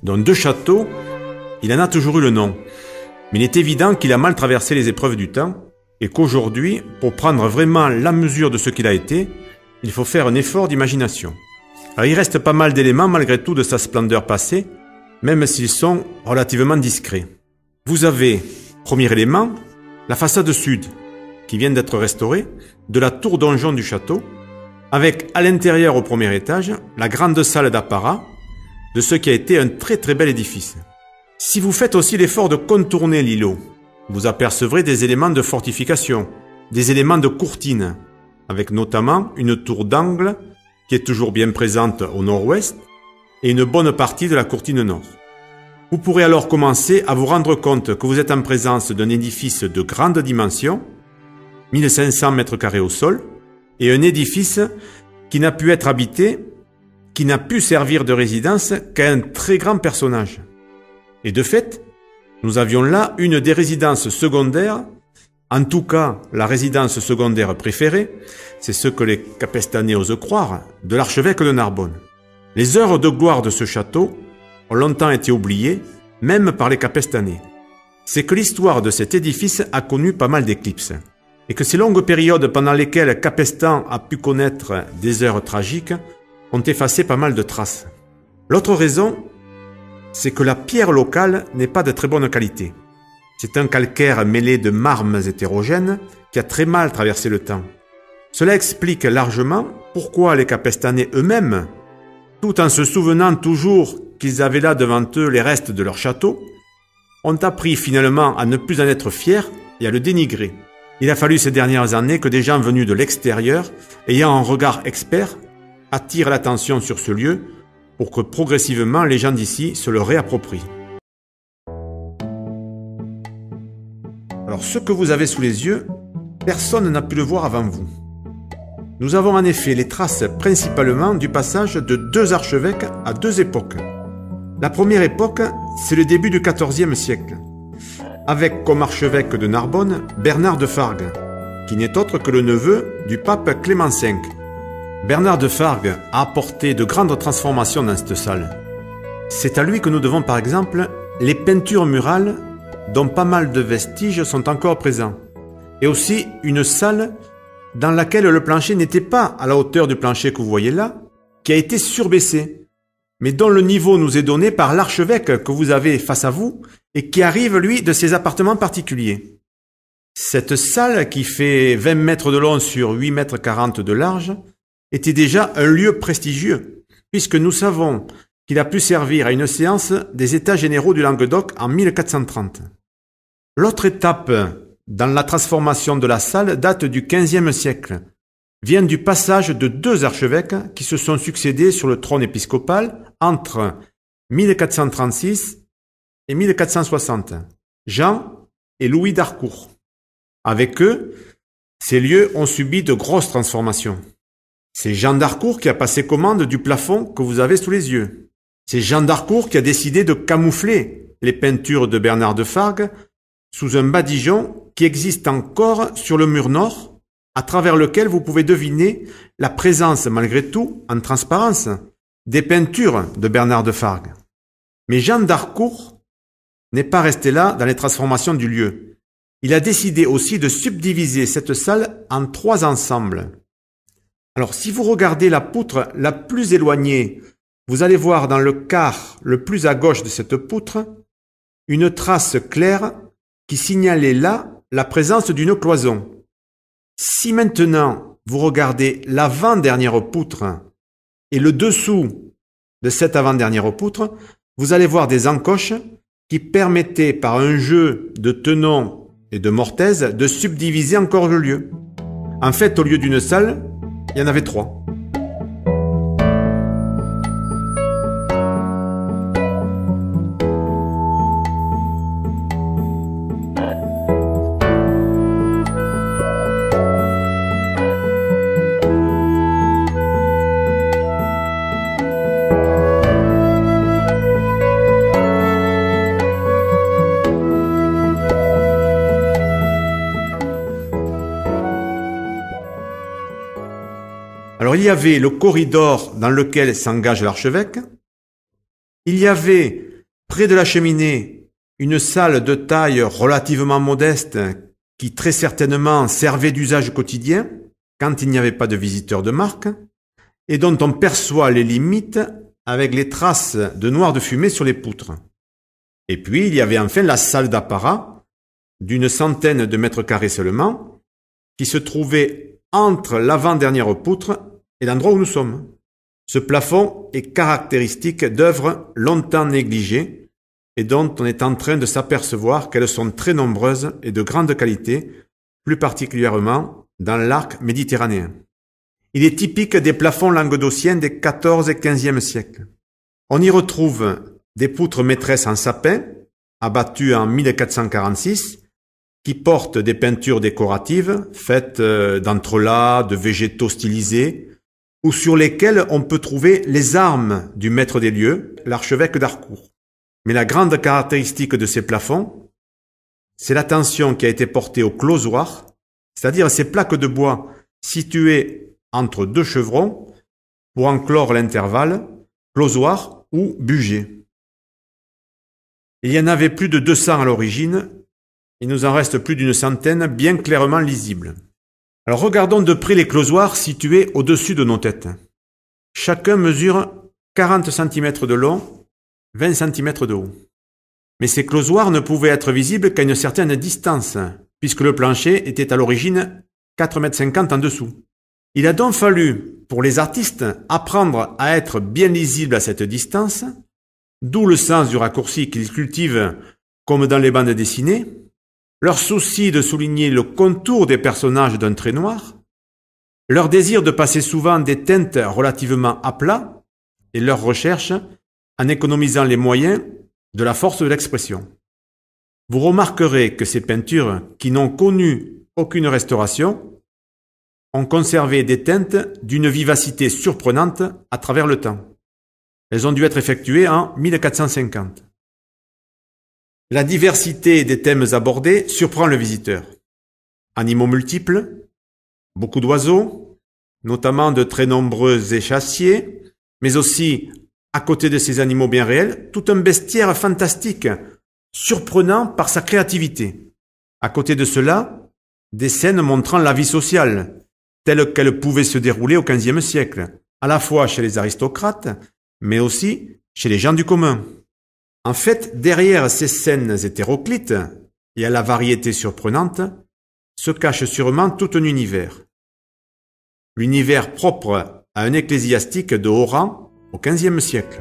dont 2 châteaux, il en a toujours eu le nom. Mais il est évident qu'il a mal traversé les épreuves du temps et qu'aujourd'hui, pour prendre vraiment la mesure de ce qu'il a été, il faut faire un effort d'imagination. Alors il reste pas mal d'éléments malgré tout de sa splendeur passée, même s'ils sont relativement discrets. Vous avez, premier élément, la façade sud, qui vient d'être restaurée, de la tour donjon du château, avec à l'intérieur au premier étage, la grande salle d'apparat de ce qui a été un très très bel édifice. Si vous faites aussi l'effort de contourner l'îlot, vous apercevrez des éléments de fortification, des éléments de courtine, avec notamment une tour d'angle qui est toujours bien présente au nord-ouest et une bonne partie de la courtine nord. Vous pourrez alors commencer à vous rendre compte que vous êtes en présence d'un édifice de grande dimension, 1500 mètres carrés au sol, et un édifice qui n'a pu être habité, qui n'a pu servir de résidence qu'à un très grand personnage. Et de fait, nous avions là une des résidences secondaires, en tout cas la résidence secondaire préférée, c'est ce que les Capestanais osent croire, de l'archevêque de Narbonne. Les heures de gloire de ce château ont longtemps été oubliées, même par les Capestanais. C'est que l'histoire de cet édifice a connu pas mal d'éclipses, et que ces longues périodes pendant lesquelles Capestan a pu connaître des heures tragiques ont effacé pas mal de traces. L'autre raison, c'est que la pierre locale n'est pas de très bonne qualité. C'est un calcaire mêlé de marnes hétérogènes qui a très mal traversé le temps. Cela explique largement pourquoi les Capestanais eux-mêmes, tout en se souvenant toujours qu'ils avaient là devant eux les restes de leur château, ont appris finalement à ne plus en être fiers et à le dénigrer. Il a fallu ces dernières années que des gens venus de l'extérieur, ayant un regard expert, attirent l'attention sur ce lieu pour que progressivement les gens d'ici se le réapproprient. Alors ce que vous avez sous les yeux, personne n'a pu le voir avant vous. Nous avons en effet les traces principalement du passage de 2 archevêques à 2 époques. La première époque, c'est le début du XIVe siècle, avec comme archevêque de Narbonne Bernard de Fargue, qui n'est autre que le neveu du pape Clément V. Bernard de Fargue a apporté de grandes transformations dans cette salle. C'est à lui que nous devons par exemple les peintures murales dont pas mal de vestiges sont encore présents, et aussi une salle dans laquelle le plancher n'était pas à la hauteur du plancher que vous voyez là, qui a été surbaissé, mais dont le niveau nous est donné par l'archevêque que vous avez face à vous et qui arrive, lui, de ses appartements particuliers. Cette salle, qui fait 20 mètres de long sur 8 mètres 40 de large, était déjà un lieu prestigieux, puisque nous savons qu'il a pu servir à une séance des États généraux du Languedoc en 1430. L'autre étape dans la transformation de la salle date du XVe siècle, vient du passage de 2 archevêques qui se sont succédés sur le trône épiscopal entre 1436 et 1460, Jean et Louis d'Harcourt. Avec eux, ces lieux ont subi de grosses transformations. C'est Jean d'Harcourt qui a passé commande du plafond que vous avez sous les yeux. C'est Jean d'Harcourt qui a décidé de camoufler les peintures de Bernard de Fargue sous un badigeon qui existe encore sur le mur nord, à travers lequel vous pouvez deviner la présence, malgré tout, en transparence, des peintures de Bernard de Fargue. Mais Jean d'Harcourt n'est pas resté là dans les transformations du lieu. Il a décidé aussi de subdiviser cette salle en 3 ensembles. Alors, si vous regardez la poutre la plus éloignée, vous allez voir dans le quart le plus à gauche de cette poutre une trace claire qui signalait là la présence d'une cloison. Si maintenant vous regardez l'avant-dernière poutre et le dessous de cette avant-dernière poutre, vous allez voir des encoches qui permettaient par un jeu de tenons et de mortaises de subdiviser encore le lieu. En fait, au lieu d'une salle, il y en avait 3. Alors il y avait le corridor dans lequel s'engage l'archevêque, il y avait Près de la cheminée, une salle de taille relativement modeste qui très certainement servait d'usage quotidien quand il n'y avait pas de visiteurs de marque et dont on perçoit les limites avec les traces de noir de fumée sur les poutres. Et puis il y avait enfin la salle d'apparat d'une centaine de mètres carrés seulement qui se trouvait entre l'avant-dernière poutre et l'endroit où nous sommes. Ce plafond est caractéristique d'œuvres longtemps négligées et dont on est en train de s'apercevoir qu'elles sont très nombreuses et de grande qualité, plus particulièrement dans l'arc méditerranéen. Il est typique des plafonds languedociens des XIVe et XVe siècles. On y retrouve des poutres maîtresses en sapin, abattues en 1446, qui portent des peintures décoratives faites d'entrelacs, de végétaux stylisés, ou sur lesquelles on peut trouver les armes du maître des lieux, l'archevêque d'Harcourt. Mais la grande caractéristique de ces plafonds, c'est l'attention qui a été portée au closoir, c'est-à-dire ces plaques de bois situées entre deux chevrons pour en clore l'intervalle, closoir ou bugé. Il y en avait plus de 200 à l'origine, il nous en reste plus d'une centaine bien clairement lisibles. Alors regardons de près les closoirs situés au-dessus de nos têtes. Chacun mesure 40 cm de long, 20 cm de haut. Mais ces closoirs ne pouvaient être visibles qu'à une certaine distance, puisque le plancher était à l'origine 4,50 m en dessous. Il a donc fallu, pour les artistes, apprendre à être bien lisibles à cette distance, d'où le sens du raccourci qu'ils cultivent comme dans les bandes dessinées, leur souci de souligner le contour des personnages d'un trait noir, leur désir de passer souvent des teintes relativement à plat et leur recherche en économisant les moyens de la force de l'expression. Vous remarquerez que ces peintures, qui n'ont connu aucune restauration, ont conservé des teintes d'une vivacité surprenante à travers le temps. Elles ont dû être effectuées en 1450. La diversité des thèmes abordés surprend le visiteur. Animaux multiples, beaucoup d'oiseaux, notamment de très nombreux échassiers, mais aussi, à côté de ces animaux bien réels, tout un bestiaire fantastique, surprenant par sa créativité. À côté de cela, des scènes montrant la vie sociale, telle qu'elle pouvait se dérouler au XVe siècle, à la fois chez les aristocrates, mais aussi chez les gens du commun. En fait, derrière ces scènes hétéroclites et à la variété surprenante, se cache sûrement tout un univers. L'univers propre à un ecclésiastique de haut rang au XVe siècle.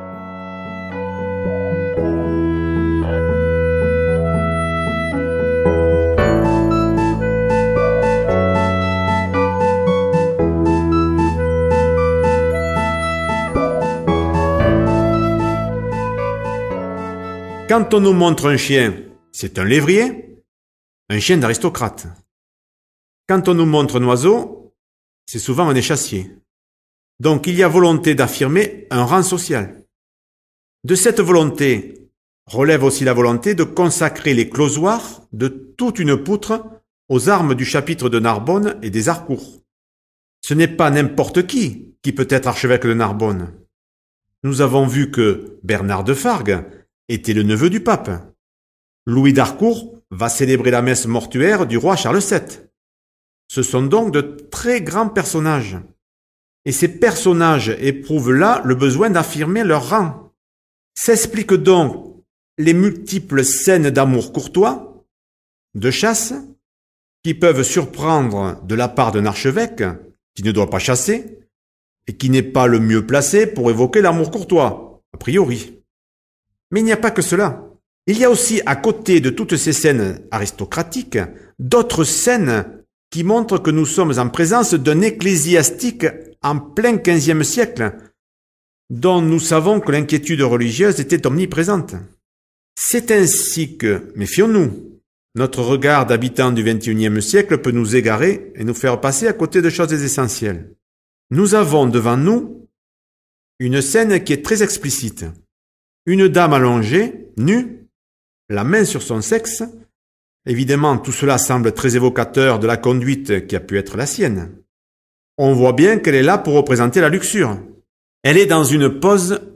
Quand on nous montre un chien, c'est un lévrier, un chien d'aristocrate. Quand on nous montre un oiseau, c'est souvent un échassier. Donc il y a volonté d'affirmer un rang social. De cette volonté relève aussi la volonté de consacrer les closoirs de toute une poutre aux armes du chapitre de Narbonne et des Harcourt. Ce n'est pas n'importe qui peut être archevêque de Narbonne. Nous avons vu que Bernard de Fargue était le neveu du pape. Louis d'Harcourt va célébrer la messe mortuaire du roi Charles VII. Ce sont donc de très grands personnages. Et ces personnages éprouvent là le besoin d'affirmer leur rang. S'expliquent donc les multiples scènes d'amour courtois, de chasse, qui peuvent surprendre de la part d'un archevêque qui ne doit pas chasser et qui n'est pas le mieux placé pour évoquer l'amour courtois, a priori. Mais il n'y a pas que cela. Il y a aussi, à côté de toutes ces scènes aristocratiques, d'autres scènes qui montrent que nous sommes en présence d'un ecclésiastique en plein XVe siècle, dont nous savons que l'inquiétude religieuse était omniprésente. C'est ainsi que, méfions-nous, notre regard d'habitant du XXIe siècle peut nous égarer et nous faire passer à côté de choses essentielles. Nous avons devant nous une scène qui est très explicite. Une dame allongée, nue, la main sur son sexe. Évidemment, tout cela semble très évocateur de la conduite qui a pu être la sienne. On voit bien qu'elle est là pour représenter la luxure. Elle est dans une pose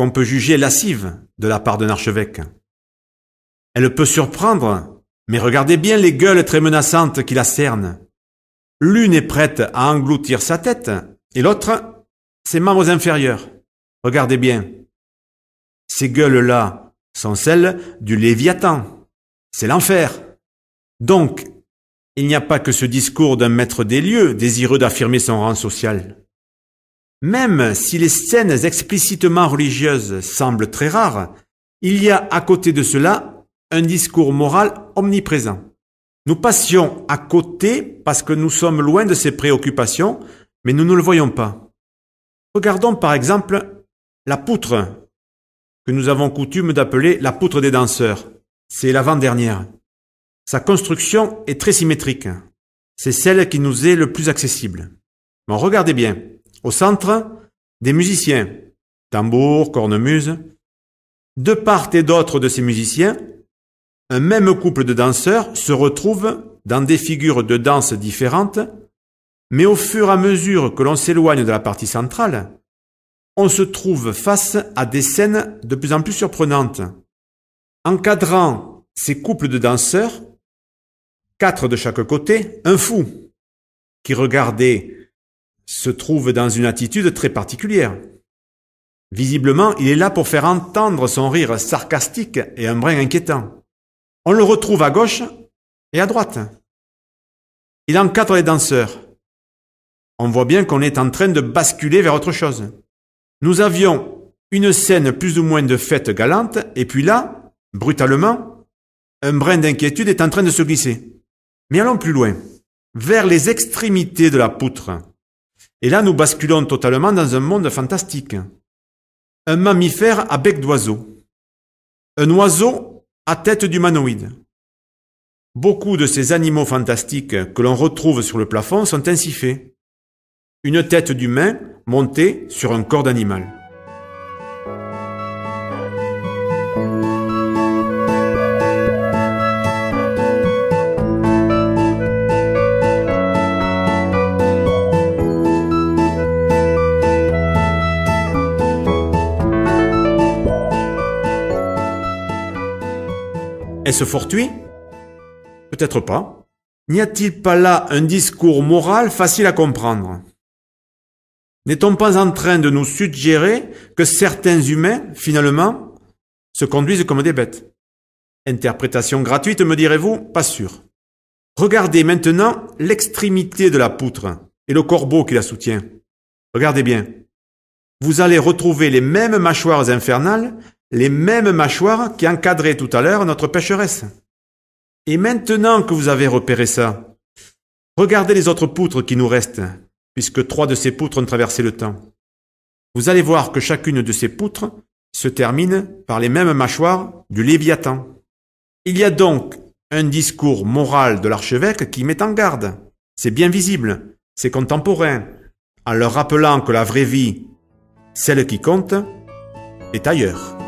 qu'on peut juger lascive de la part d'un archevêque. Elle peut surprendre, mais regardez bien les gueules très menaçantes qui la cernent. L'une est prête à engloutir sa tête, et l'autre, ses membres inférieurs. Regardez bien. Ces gueules-là sont celles du Léviathan. C'est l'enfer. Donc, il n'y a pas que ce discours d'un maître des lieux désireux d'affirmer son rang social. Même si les scènes explicitement religieuses semblent très rares, il y a à côté de cela un discours moral omniprésent. Nous passions à côté parce que nous sommes loin de ces préoccupations, mais nous ne le voyons pas. Regardons par exemple la poutre, que nous avons coutume d'appeler la poutre des danseurs. C'est l'avant-dernière. Sa construction est très symétrique. C'est celle qui nous est le plus accessible. Bon, regardez bien. Au centre, des musiciens, tambour, cornemuse. De part et d'autre de ces musiciens, un même couple de danseurs se retrouve dans des figures de danse différentes, mais au fur et à mesure que l'on s'éloigne de la partie centrale, on se trouve face à des scènes de plus en plus surprenantes. Encadrant ces couples de danseurs, 4 de chaque côté, un fou, qui regardé se trouve dans une attitude très particulière. Visiblement, il est là pour faire entendre son rire sarcastique et un brin inquiétant. On le retrouve à gauche et à droite. Il encadre les danseurs. On voit bien qu'on est en train de basculer vers autre chose. Nous avions une scène plus ou moins de fête galante, et puis là, brutalement, un brin d'inquiétude est en train de se glisser. Mais allons plus loin, vers les extrémités de la poutre. Et là, nous basculons totalement dans un monde fantastique. Un mammifère à bec d'oiseau. Un oiseau à tête d'humanoïde. Beaucoup de ces animaux fantastiques que l'on retrouve sur le plafond sont ainsi faits. Une tête d'humain montée sur un corps d'animal. Est-ce fortuit? Peut-être pas. N'y a-t-il pas là un discours moral facile à comprendre? N'est-on pas en train de nous suggérer que certains humains, finalement, se conduisent comme des bêtes? Interprétation gratuite, me direz-vous? Pas sûr. Regardez maintenant l'extrémité de la poutre et le corbeau qui la soutient. Regardez bien. Vous allez retrouver les mêmes mâchoires infernales, les mêmes mâchoires qui encadraient tout à l'heure notre pécheresse. Et maintenant que vous avez repéré ça, regardez les autres poutres qui nous restent, puisque 3 de ces poutres ont traversé le temps. Vous allez voir que chacune de ces poutres se termine par les mêmes mâchoires du Léviathan. Il y a donc un discours moral de l'archevêque qui met en garde. C'est bien visible, c'est contemporain, en leur rappelant que la vraie vie, celle qui compte, est ailleurs.